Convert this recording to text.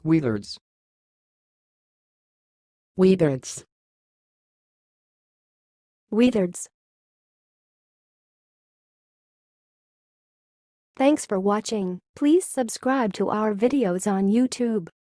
wethereds, wethereds, wethereds. Thanks for watching. Please subscribe to our videos on YouTube.